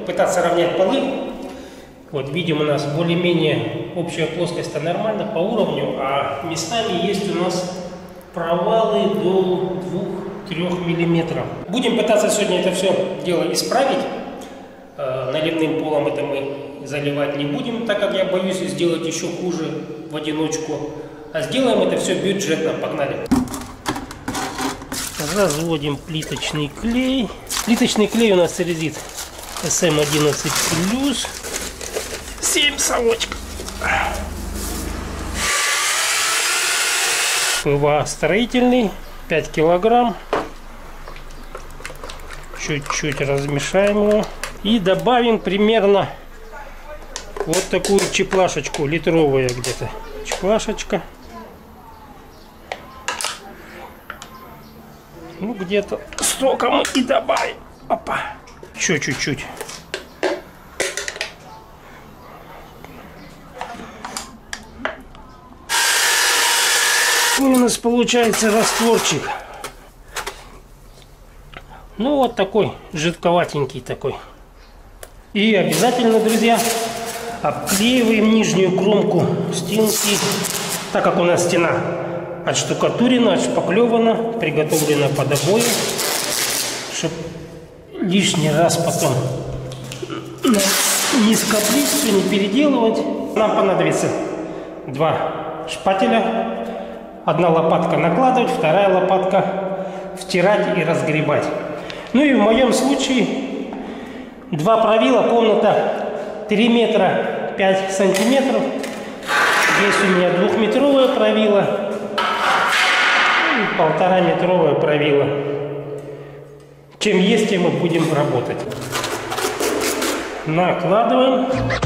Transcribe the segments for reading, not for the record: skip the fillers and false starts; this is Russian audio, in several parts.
пытаться равнять полы. Вот видим, у нас более-менее общая плоскость-то нормально по уровню, а местами есть у нас провалы до 2-3 миллиметров. Будем пытаться сегодня это все дело исправить. Наливным полом это мы заливать не будем, так как я боюсь сделать еще хуже в одиночку. А сделаем это все бюджетно. Погнали. Разводим плиточный клей. Плиточный клей у нас резит SM11+. 7 совочков. ПВА строительный, 5 килограмм. Чуть-чуть размешаем его. И добавим примерно вот такую чеплашечку, литровая где-то чеплашечка. Ну, где-то столько мы и добавим. Опа. Еще чуть-чуть. У нас получается растворчик. Ну, вот такой, жидковатенький такой. И обязательно, друзья, обклеиваем нижнюю кромку стенки, так как у нас стена отштукатурена, отшпаклевана, приготовлена под обои, чтобы лишний раз потом не скоплить, все не переделывать. Нам понадобится 2 шпателя, 1 лопатка накладывать, 2 лопатка втирать и разгребать. Ну и в моем случае 2 правила, комната 3 метра 5 сантиметров. Здесь у меня 2-метровое правило и 1,5-метровое правило. Чем есть, тем мы будем работать. Накладываем.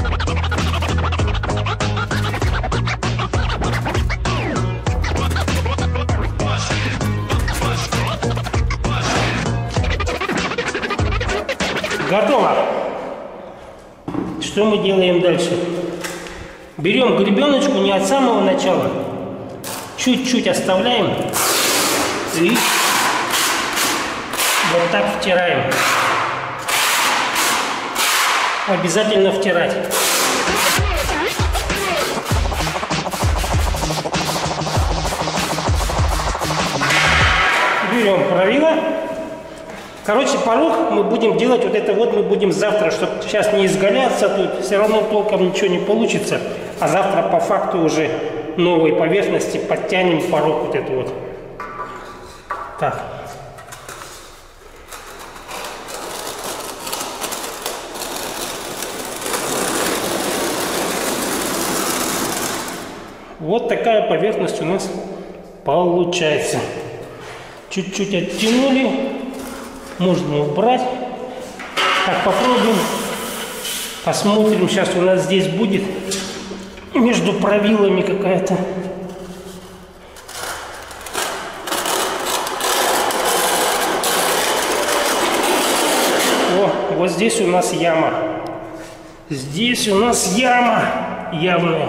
Готово. Что мы делаем дальше? Берем гребеночку не от самого начала, чуть-чуть оставляем и вот так втираем. Обязательно втирать. Берем правило. Короче, порог мы будем делать вот это вот, мы будем завтра, чтобы сейчас не изгаляться, тут все равно толком ничего не получится. А завтра по факту уже новой поверхности подтянем порог вот это вот. Так. Вот такая поверхность у нас получается. Чуть-чуть оттянули. Можно убрать. Так, попробуем. Посмотрим. Сейчас у нас здесь будет между правилами какая-то. О, вот здесь у нас яма. Здесь у нас яма явная.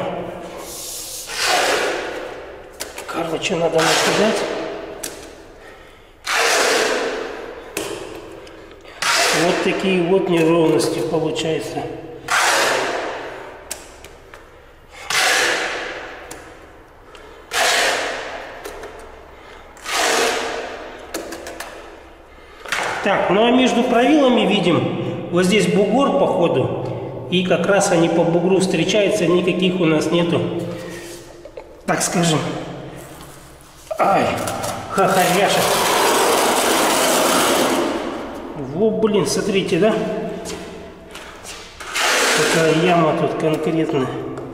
Короче, надо накидать. Вот такие вот неровности получается. Так, ну а между правилами видим, вот здесь бугор по ходу, и как раз они по бугру встречаются, никаких у нас нету, так скажем, ай, хахаряша. Во, блин, смотрите, да? Какая яма тут конкретная.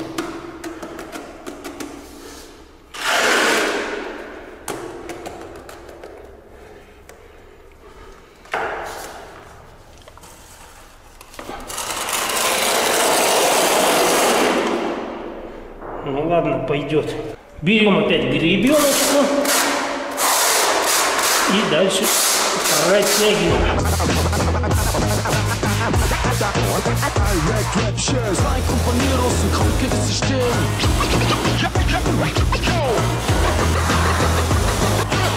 Ну ладно, пойдет. Берем опять гребеночку и дальше растягиваем.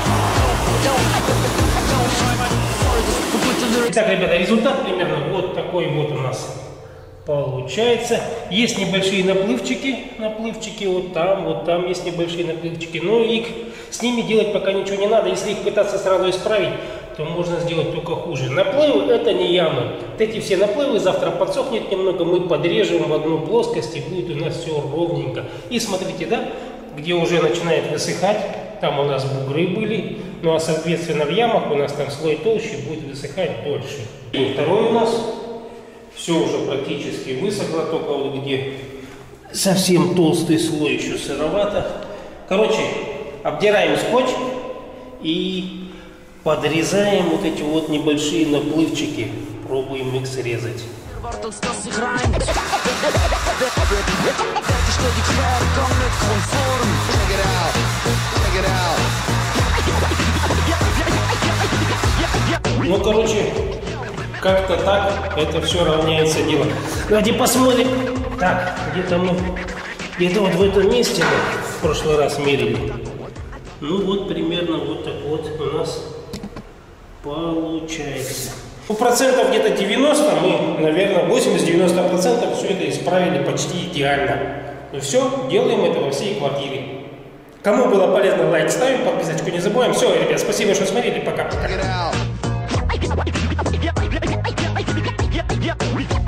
Итак, ребята, результат примерно вот такой. такой вот у нас получается. Есть небольшие наплывчики вот там есть небольшие наплывчики, но их с ними делать пока ничего не надо. Если их пытаться сразу исправить, то можно сделать только хуже. Наплывы это не ямы. Вот эти все наплывы завтра подсохнет немного, мы подрежем в одну плоскость и будет у нас все ровненько. И смотрите, да, где уже начинает высыхать, там у нас бугры были, ну а соответственно в ямах у нас там слой толще, будет высыхать дольше. И второй у нас все уже практически высохло, только вот где совсем толстый слой еще сыровато. Короче, обдираем скотч и подрезаем вот эти вот небольшие наплывчики. Пробуем их срезать. Ну, короче, как-то так это все равняется дело. Давайте посмотрим. Так, где-то вот в этом месте мы в прошлый раз мерили. Ну вот примерно вот так вот у нас получается. Ну, процентов где-то 90, мы, наверное, 80-90% все это исправили почти идеально. Ну все, делаем это во всей квартире. Кому было полезно, лайк ставим, подписочку не забываем. Все, ребят, спасибо, что смотрели. Пока-пока.